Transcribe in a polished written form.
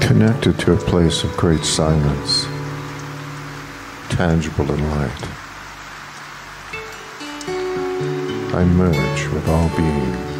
Connected to a place of great silence, tangible in light, I merge with all being.